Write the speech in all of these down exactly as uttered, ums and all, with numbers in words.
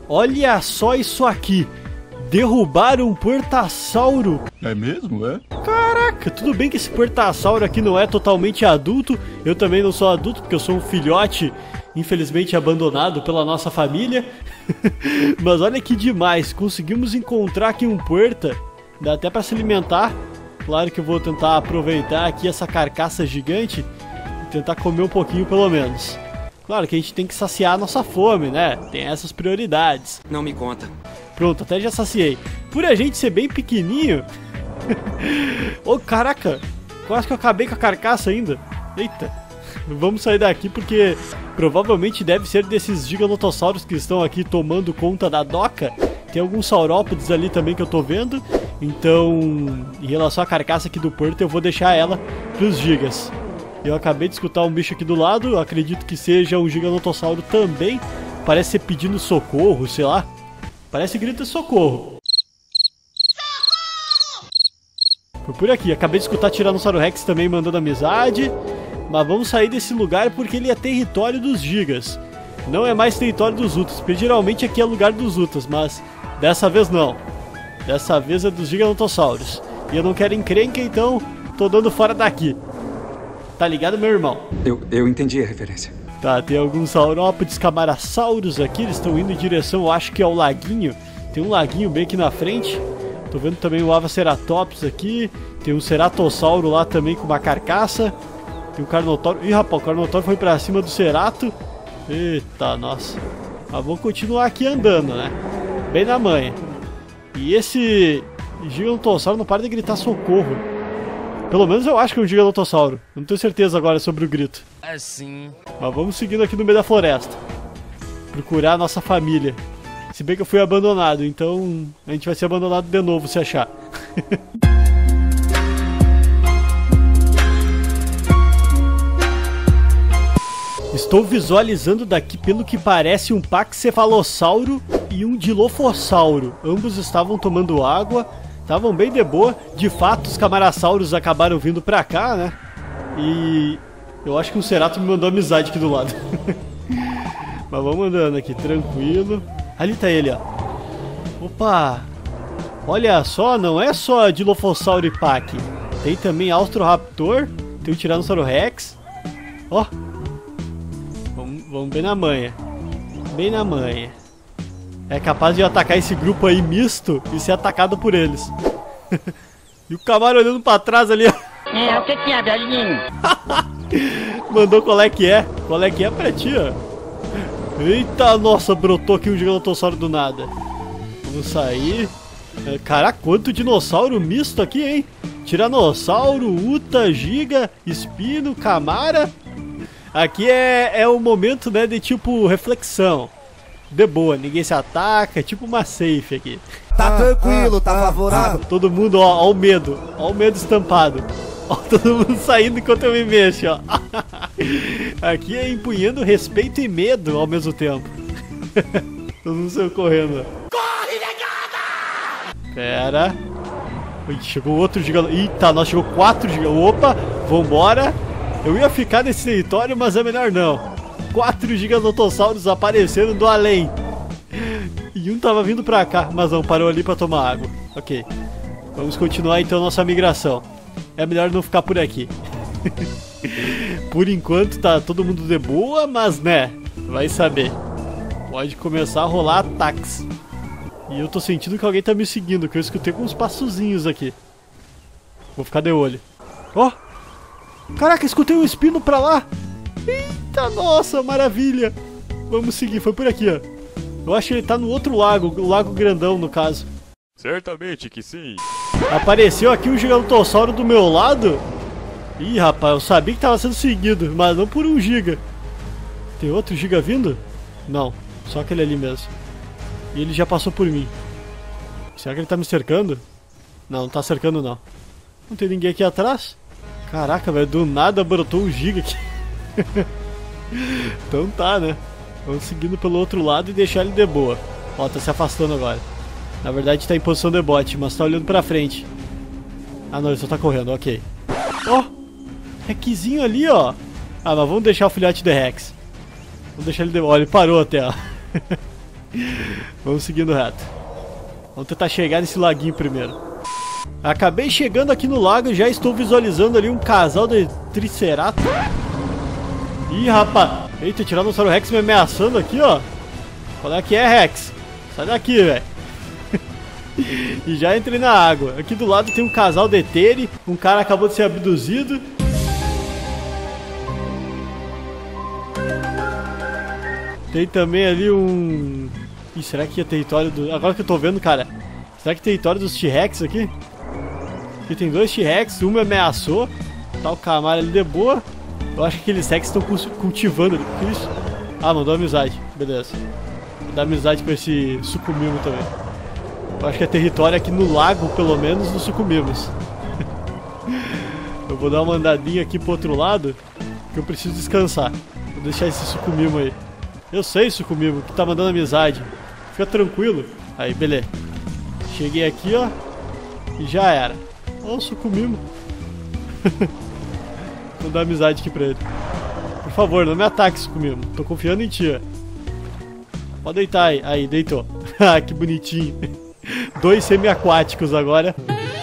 Olha só isso aqui. Derrubaram um Puertasauro. É mesmo, é? Caraca, tudo bem que esse Puertasauro aqui não é totalmente adulto. Eu também não sou adulto porque eu sou um filhote, infelizmente abandonado pela nossa família. Mas olha que demais, conseguimos encontrar aqui um Puerta. Dá até pra se alimentar. Claro que eu vou tentar aproveitar aqui essa carcaça gigante e tentar comer um pouquinho pelo menos. Claro que a gente tem que saciar a nossa fome, né? Tem essas prioridades. Não me conta. Pronto, até já saciei. Por a gente ser bem pequenininho... Ô, oh, caraca! Quase que eu acabei com a carcaça ainda. Eita. Vamos sair daqui porque provavelmente deve ser desses giganotossauros que estão aqui tomando conta da doca. Tem alguns saurópodes ali também que eu tô vendo. Então, em relação à carcaça aqui do porto, eu vou deixar ela pros gigas. Eu acabei de escutar um bicho aqui do lado. Eu acredito que seja um giganotossauro também. Parece ser pedindo socorro, sei lá. Parece grito de socorro. Socorro! Foi por aqui. Acabei de escutar Tiranossauro Rex também mandando amizade. Mas vamos sair desse lugar porque ele é território dos gigas. Não é mais território dos Utas. Porque geralmente aqui é lugar dos Utas. Mas dessa vez não. Dessa vez é dos giganotossauros. E eu não quero encrenca, então tô dando fora daqui. Tá ligado, meu irmão? Eu, eu entendi a referência. Tá, tem alguns saurópodes camarassauros aqui. Eles estão indo em direção, eu acho que é o laguinho. Tem um laguinho bem aqui na frente. Tô vendo também o Avaceratops aqui. Tem um Ceratossauro lá também com uma carcaça. Tem um Carnotauro. Ih, rapaz, o Carnotauro foi pra cima do Cerato. Eita, nossa. Mas vamos continuar aqui andando, né? Bem na manha. E esse Gigantossauro não para de gritar socorro. Pelo menos eu acho que é um Gigantossauro. Não tenho certeza agora sobre o grito. Assim. Mas vamos seguindo aqui no meio da floresta. Procurar a nossa família. Se bem que eu fui abandonado, então a gente vai ser abandonado de novo se achar. Estou visualizando daqui pelo que parece um Paxcephalossauro e um Dilophosauro. Ambos estavam tomando água, estavam bem de boa. De fato, os camarassauros acabaram vindo pra cá, né? E eu acho que o Cerato me mandou amizade aqui do lado. Mas vamos andando aqui, tranquilo. Ali tá ele, ó. Opa! Olha só, não é só Dilophosauro e Pac. Tem também Austroraptor, tem o Tiranossauro Rex. Ó! Vamos, vamos bem na manha. Bem na manha. É capaz de atacar esse grupo aí misto e ser atacado por eles. E o Camaro olhando pra trás ali, ó. É, o que que é, velhinho? Mandou qual é que é. Qual é que é pra ti, ó. Eita, nossa, brotou aqui um Gigantossauro do nada. Vamos sair. Caraca, quanto dinossauro misto aqui, hein? Tiranossauro, Uta, Giga, Espino, Camara. Aqui é, é o momento, né, de tipo reflexão. De boa, ninguém se ataca, é tipo uma safe aqui. Tá tranquilo, tá favorável. Todo mundo, ó, ó o medo. Ó o medo estampado. Ó, todo mundo saindo enquanto eu me mexo, ó. Aqui é empunhando respeito e medo ao mesmo tempo. Todo mundo saiu correndo. Corre, negada! Pera. Ui, chegou outro gigante. Eita, nós chegou quatro gigantes. Opa, vambora. Eu ia ficar nesse território, mas é melhor não. Quatro giganotossauros apareceram do além. E um tava vindo pra cá, mas não, parou ali pra tomar água. Ok. Vamos continuar então nossa migração. É melhor não ficar por aqui. Por enquanto tá todo mundo de boa, mas né, vai saber. Pode começar a rolar ataques. E eu tô sentindo que alguém tá me seguindo, que eu escutei com uns passozinhos aqui. Vou ficar de olho. Ó! Oh! Caraca, escutei um espino pra lá! Eita, nossa, maravilha! Vamos seguir, foi por aqui, ó. Eu acho que ele tá no outro lago, o lago grandão no caso. Certamente que sim. Apareceu aqui um gigantossauro do meu lado. Ih, rapaz, eu sabia que tava sendo seguido, mas não por um giga. Tem outro giga vindo? Não, só aquele ali mesmo. E ele já passou por mim. Será que ele tá me cercando? Não, não tá cercando não. Não tem ninguém aqui atrás? Caraca, velho, do nada brotou um giga aqui. Então tá, né? Vamos seguindo pelo outro lado e deixar ele de boa. Ó, tá se afastando agora. Na verdade tá em posição de bote, mas tá olhando pra frente. Ah não, ele só tá correndo, ok. Ó, oh, Rexzinho ali, ó. Ah, mas vamos deixar o filhote de Rex. Vamos deixar ele de boa. Ó, ele parou até, ó. Vamos seguindo reto. Vamos tentar chegar nesse laguinho primeiro. Acabei chegando aqui no lago e já estou visualizando ali um casal de Triceratops. Ih, rapaz. Eita, o Tiranossauro Rex me ameaçando aqui, ó. Qual é que é, Rex? Sai daqui, velho. E já entrei na água. Aqui do lado tem um casal de Teri. Um cara acabou de ser abduzido. Tem também ali um... Ih, será que é território do... Agora que eu tô vendo, cara. Será que é território dos T-Rex aqui? Aqui tem dois T-Rex. Um me ameaçou. Tá o Camaro ali de boa. Eu acho que aqueles Rex estão cultivando ali. O que é isso? Ah, mandou amizade. Beleza. Vou dar amizade com esse Sucumimo também. Eu acho que é território aqui no lago, pelo menos, dos Sucumimos. Eu vou dar uma andadinha aqui pro outro lado, que eu preciso descansar. Vou deixar esse Sucumimo aí. Eu sei, Sucumimo, que tá mandando amizade. Fica tranquilo. Aí, beleza. Cheguei aqui, ó. E já era. Ó o Sucumimo. Vou dar amizade aqui pra ele. Por favor, não me ataque, Sucumimo. Tô confiando em ti, ó. Pode deitar aí. Aí, deitou. Ah, que bonitinho. Dois semi-aquáticos agora.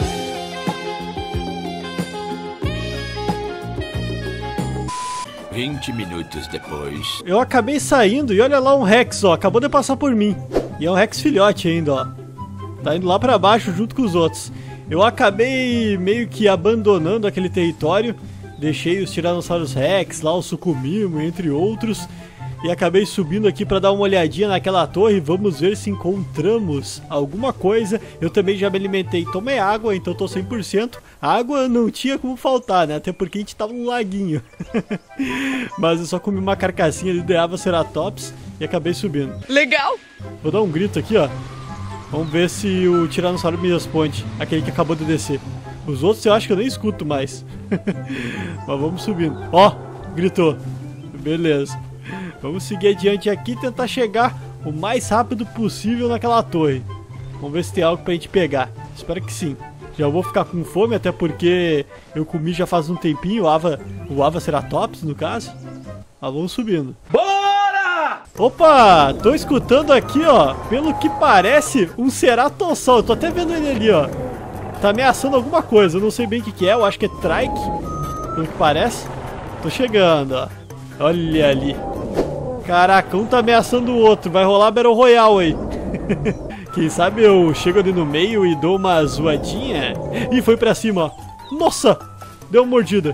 vinte minutos depois. Eu acabei saindo e olha lá um Rex, ó. Acabou de passar por mim. E é um Rex filhote ainda, ó. Tá indo lá pra baixo junto com os outros. Eu acabei meio que abandonando aquele território. Deixei os Tiranossauros Rex, lá o Sucumimo, entre outros. E acabei subindo aqui pra dar uma olhadinha naquela torre. Vamos ver se encontramos alguma coisa. Eu também já me alimentei, tomei água, então tô cem por cento. A água não tinha como faltar, né? Até porque a gente tava num laguinho. Mas eu só comi uma carcassinha de Avasceratops e acabei subindo. Legal! Vou dar um grito aqui, ó. Vamos ver se o Tiranossauro me responde. Aquele que acabou de descer. Os outros eu acho que eu nem escuto mais. Mas vamos subindo. Ó, gritou. Beleza. Vamos seguir adiante aqui e tentar chegar o mais rápido possível naquela torre. Vamos ver se tem algo pra gente pegar. Espero que sim. Já vou ficar com fome, até porque eu comi já faz um tempinho o Ava, o Avasceratops, no caso. Mas vamos subindo. Bora! Opa! Tô escutando aqui, ó. Pelo que parece, um Ceratossauro. Tô até vendo ele ali, ó. Tá ameaçando alguma coisa. Eu não sei bem o que que é. Eu acho que é Trike. Pelo que parece. Tô chegando, ó. Olha ali. Caraca, um tá ameaçando o outro. Vai rolar Battle Royale aí. Quem sabe eu chego ali no meio e dou uma zoadinha. Ih, foi pra cima, ó. Nossa! Deu uma mordida.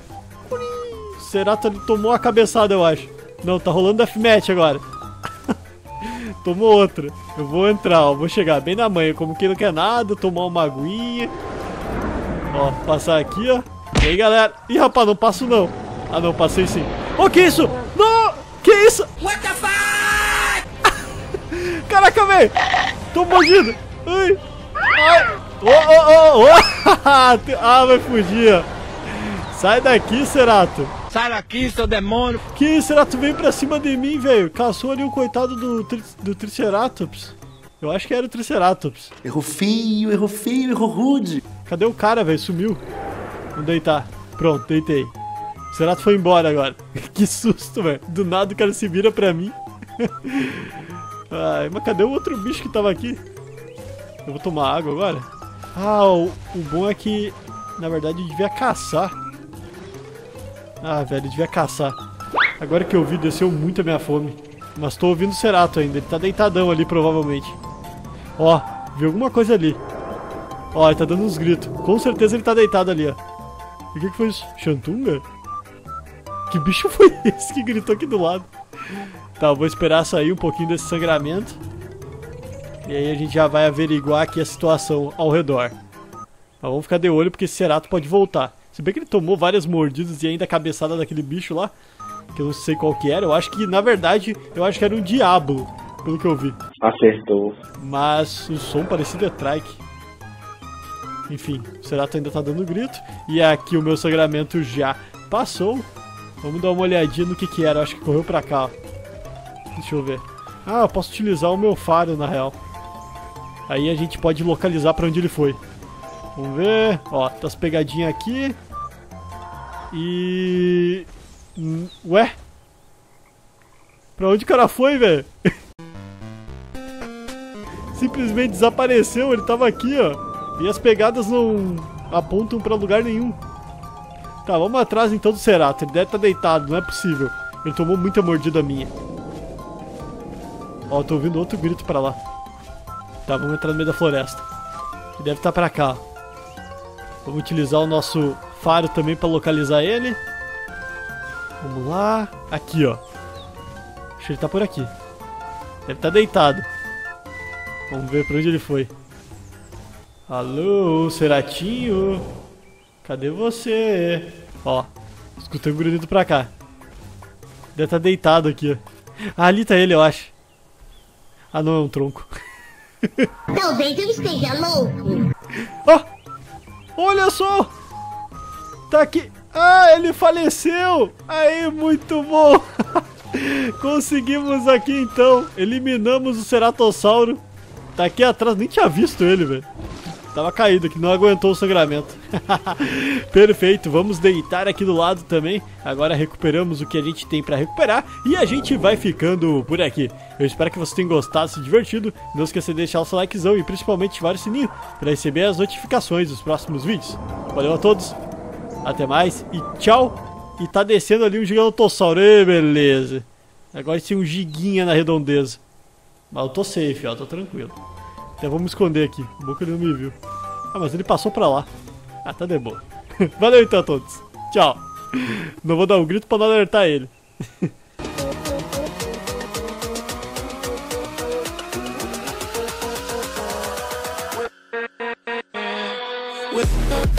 O Ceratops ali tomou a cabeçada, eu acho. Não, tá rolando deathmatch agora. Tomou outra. Eu vou entrar, ó. Vou chegar bem na manha. Como quem não quer nada, tomar uma aguinha. Ó, passar aqui, ó. E aí, galera? Ih, rapaz, não passo não. Ah, não, passei sim. Ô, que isso? Não! Que isso? What the fuck? Caraca, velho! Tô mordido! Ai! Ai! Ô, ô, ô, ô! Ah, vai fugir, ó! Sai daqui, Cerato! Sai daqui, seu demônio! Que isso, Cerato? Veio pra cima de mim, velho! Caçou ali o coitado do, tri do Triceratops. Eu acho que era o Triceratops. Errou feio, errou feio, errou rude. Cadê o cara, velho? Sumiu. Vamos deitar. Pronto, deitei. O Cerato foi embora agora. Que susto, velho. Do nada o cara se vira pra mim. Ai, mas cadê o outro bicho que tava aqui? Eu vou tomar água agora? Ah, o, o bom é que, na verdade, eu devia caçar. Ah, velho, eu devia caçar. Agora que eu vi, desceu muito a minha fome. Mas tô ouvindo o Cerato ainda. Ele tá deitadão ali, provavelmente. Ó, vi alguma coisa ali. Ó, ele tá dando uns gritos. Com certeza ele tá deitado ali, ó. E o que que foi isso? Xantunga? Que bicho foi esse que gritou aqui do lado? Tá, eu vou esperar sair um pouquinho desse sangramento. E aí a gente já vai averiguar aqui a situação ao redor. Mas vamos ficar de olho porque esse Cerato pode voltar. Se bem que ele tomou várias mordidas e ainda a cabeçada daquele bicho lá, que eu não sei qual que era. Eu acho que, na verdade, eu acho que era um diabo, pelo que eu vi. Acertou. Mas o som parecido é Trike. Enfim, o Cerato ainda tá dando grito. E aqui o meu sangramento já passou. Vamos dar uma olhadinha no que que era. Eu acho que correu pra cá, ó. Deixa eu ver. Ah, eu posso utilizar o meu faro, na real. Aí a gente pode localizar pra onde ele foi. Vamos ver. Ó, tá as pegadinhas aqui. E... Ué? Pra onde o cara foi, velho? simplesmente desapareceu. Ele tava aqui, ó. E as pegadas não apontam pra lugar nenhum. Tá, vamos atrás então do Cerato. Ele deve estar deitado, não é possível. Ele tomou muita mordida minha. Ó, tô ouvindo outro grito pra lá. Tá, vamos entrar no meio da floresta. Ele deve estar pra cá. Vamos utilizar o nosso faro também pra localizar ele. Vamos lá. Aqui, ó. Acho que ele tá por aqui. Deve estar deitado. Vamos ver pra onde ele foi. Alô, Ceratinho. Cadê você? Ó, escutei um grunhido pra cá. Deve estar deitado aqui, ó. Ah, ali tá ele, eu acho. Ah, não, é um tronco. Talvez eu esteja louco. Ó, olha só. Tá aqui. Ah, ele faleceu. Aí, muito bom. Conseguimos aqui, então. Eliminamos o Ceratossauro. Tá aqui atrás, nem tinha visto ele, velho. Tava caído aqui, não aguentou o sangramento. Perfeito, vamos deitar aqui do lado também. Agora recuperamos o que a gente tem pra recuperar. E a gente vai ficando por aqui. Eu espero que vocês tenham gostado, se divertido. Não esqueça de deixar o seu likezão e principalmente ativar o sininho pra receber as notificações dos próximos vídeos. Valeu a todos, até mais e tchau. E tá descendo ali um Gigantossauro, ei, beleza. Agora tinha um giguinha na redondeza. Mas eu tô safe, ó, tô tranquilo. Então vamos me esconder aqui, bom que ele não me viu. Ah, mas ele passou pra lá. Ah, tá de boa. Valeu então a todos, tchau. Não vou dar um grito pra não alertar ele. With